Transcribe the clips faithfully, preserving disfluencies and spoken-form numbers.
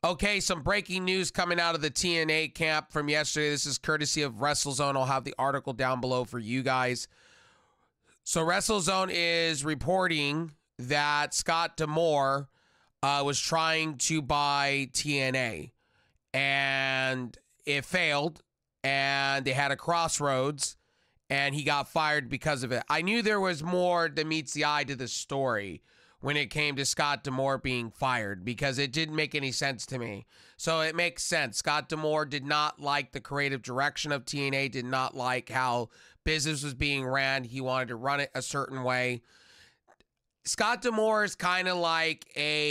Okay, some breaking news coming out of the T N A camp from yesterday. This is courtesy of WrestleZone. I'll have the article down below for you guys. So WrestleZone is reporting that Scott D'Amore uh, was trying to buy T N A, and it failed, and they had a crossroads, and he got fired because of it. I knew there was more than meets the eye to the story when it came to Scott D'Amore being fired, because it didn't make any sense to me. So it makes sense. Scott D'Amore did not like the creative direction of T N A, did not like how business was being ran. He wanted to run it a certain way. Scott D'Amore is kind of like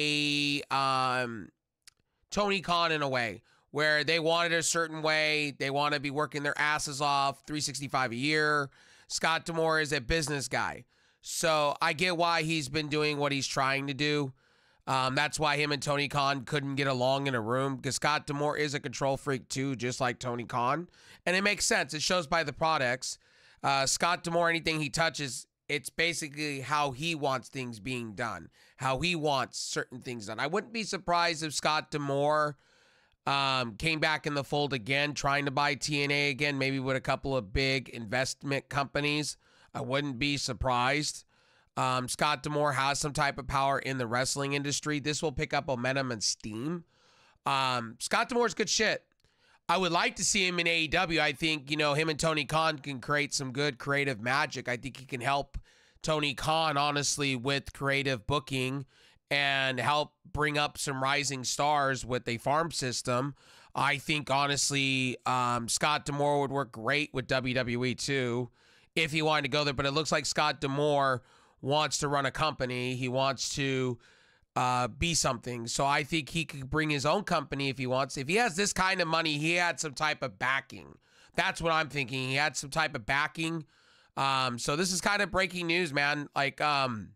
a um, Tony Khan in a way, where they want it a certain way. They want to be working their asses off, three sixty-five a year. Scott D'Amore is a business guy. So I get why he's been doing what he's trying to do. Um, that's why him and Tony Khan couldn't get along in a room, because Scott D'Amore is a control freak too, just like Tony Khan. And it makes sense. It shows by the products. Uh, Scott D'Amore, anything he touches, it's basically how he wants things being done, how he wants certain things done. I wouldn't be surprised if Scott D'Amore um, came back in the fold again, trying to buy T N A again, maybe with a couple of big investment companies. I wouldn't be surprised. Um, Scott D'Amore has some type of power in the wrestling industry. This will pick up momentum and steam. Um, Scott D'Amore's good shit. I would like to see him in A E W. I think, you know, him and Tony Khan can create some good creative magic. I think he can help Tony Khan, honestly, with creative booking and help bring up some rising stars with a farm system. I think, honestly, um, Scott D'Amore would work great with W W E too, if he wanted to go there. But it looks like Scott D'Amore wants to run a company. He wants to uh, be something. So I think he could bring his own company if he wants. If he has this kind of money, he had some type of backing. That's what I'm thinking. He had some type of backing. Um, so this is kind of breaking news, man. Like, um,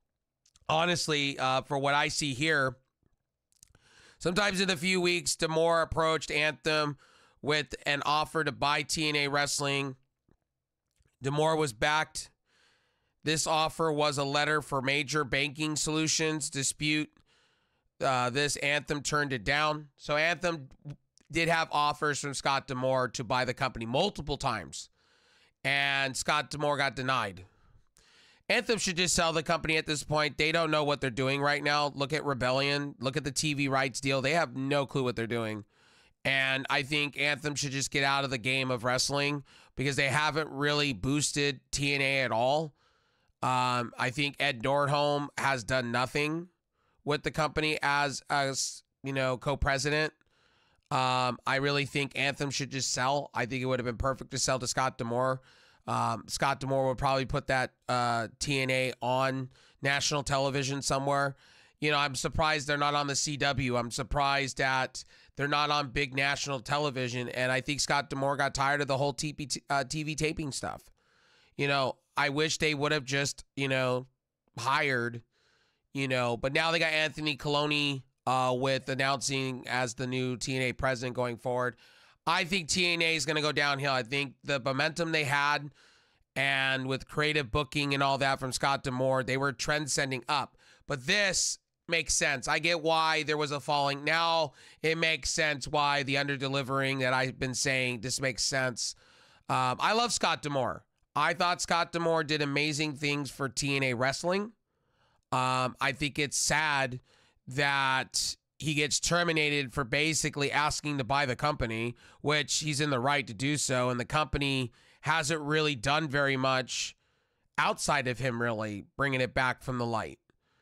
honestly, uh, for what I see here, sometimes in a few weeks, D'Amore approached Anthem with an offer to buy T N A Wrestling. D'Amore was backed. This offer was a letter for Major Banking Solutions dispute. Uh, this Anthem turned it down. So Anthem did have offers from Scott D'Amore to buy the company multiple times, and Scott D'Amore got denied. Anthem should just sell the company at this point. They don't know what they're doing right now. Look at Rebellion. Look at the T V rights deal. They have no clue what they're doing. And I think Anthem should just get out of the game of wrestling, because they haven't really boosted T N A at all. Um, I think Ed Nordholm has done nothing with the company as, as you know, co-president. Um, I really think Anthem should just sell. I think it would have been perfect to sell to Scott D'Amore. Um, Scott D'Amore would probably put that uh, T N A on national television somewhere. You know, I'm surprised they're not on the C W. I'm surprised that they're not on big national television. And I think Scott D'Amore got tired of the whole T V, uh, T V taping stuff. You know, I wish they would have just, you know, hired, you know, but now they got Anthony Coloni uh, with announcing as the new T N A president going forward. I think T N A is going to go downhill. I think the momentum they had, and with creative booking and all that from Scott D'Amore, they were trend-sending up. But this makes sense. I get why there was a falling. Now it makes sense why the under-delivering that I've been saying, this makes sense. Um, I love Scott D'Amore. I thought Scott D'Amore did amazing things for T N A Wrestling. Um, I think it's sad that he gets terminated for basically asking to buy the company, which he's in the right to do so, and the company hasn't really done very much outside of him really bringing it back from the light.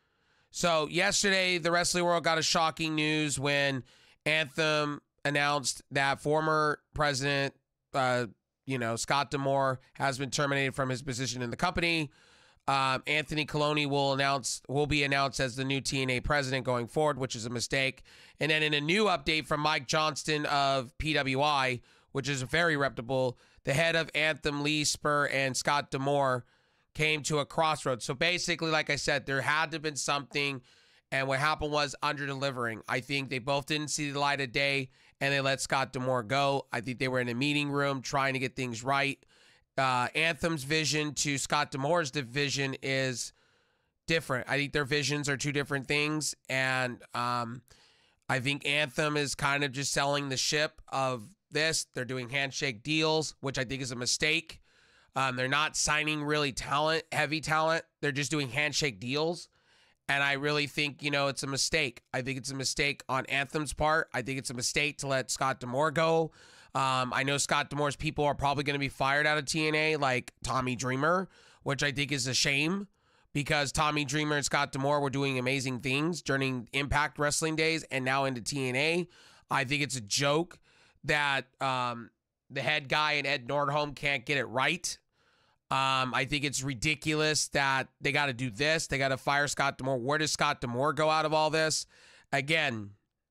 So yesterday, the wrestling world got a shocking news when Anthem announced that former president, uh, you know, Scott D'Amore has been terminated from his position in the company. Um, Anthony Coloni will announce will be announced as the new T N A president going forward, which is a mistake. And then in a new update from Mike Johnston of P W I, which is very reputable, the head of Anthem, Lee Spur, and Scott D'Amore came to a crossroads. So basically, like I said, there had to have been something, and what happened was under-delivering. I think they both didn't see the light of day, and they let Scott D'Amore go. I think they were in a meeting room trying to get things right. Uh, Anthem's vision to Scott D'Amore's vision is different. I think their visions are two different things, and um, I think Anthem is kind of just selling the ship of this. They're doing handshake deals, which I think is a mistake. Um, they're not signing really talent, heavy talent. They're just doing handshake deals. And I really think, you know, it's a mistake. I think it's a mistake on Anthem's part. I think it's a mistake to let Scott D'Amore go. Um, I know Scott D'Amore's people are probably going to be fired out of T N A, like Tommy Dreamer, which I think is a shame because Tommy Dreamer and Scott D'Amore were doing amazing things during Impact Wrestling days and now into T N A. I think it's a joke that um, the head guy and Ed Nordholm can't get it right. Um, I think it's ridiculous that they got to do this. They got to fire Scott D'Amore. Where does Scott D'Amore go out of all this? Again,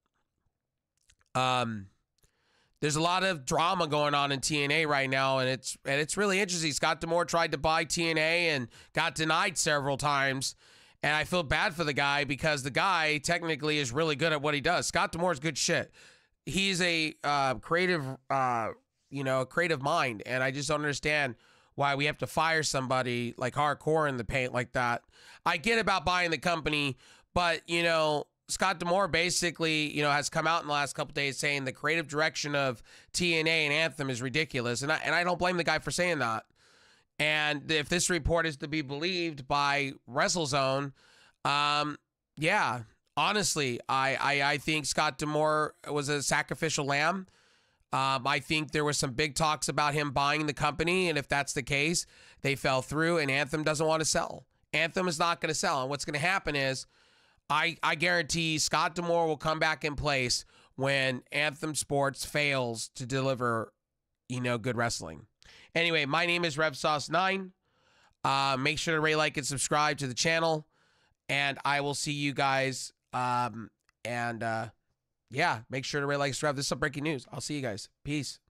um, there's a lot of drama going on in T N A right now, and it's and it's really interesting. Scott D'Amore tried to buy T N A and got denied several times, and I feel bad for the guy because the guy technically is really good at what he does. Scott D'Amore's good shit. He's a uh, creative, uh, you know, a creative mind, and I just don't understand why we have to fire somebody like hardcore in the paint like that. I get about buying the company, but, you know, Scott D'Amore basically, you know, has come out in the last couple days saying the creative direction of T N A and Anthem is ridiculous. And I, and I don't blame the guy for saying that. And if this report is to be believed by WrestleZone, um, yeah, honestly, I, I, I think Scott D'Amore was a sacrificial lamb. Um, I think there was some big talks about him buying the company, and if that's the case, they fell through, and Anthem doesn't want to sell. Anthem is not going to sell, and what's going to happen is I, I guarantee Scott D'Amore will come back in place when Anthem Sports fails to deliver, you know, good wrestling. Anyway, my name is Rev Sauce nine. Uh, make sure to rate, like, and subscribe to the channel, and I will see you guys, um, and, uh, yeah, make sure to rate, like, subscribe. This is some breaking news. I'll see you guys. Peace.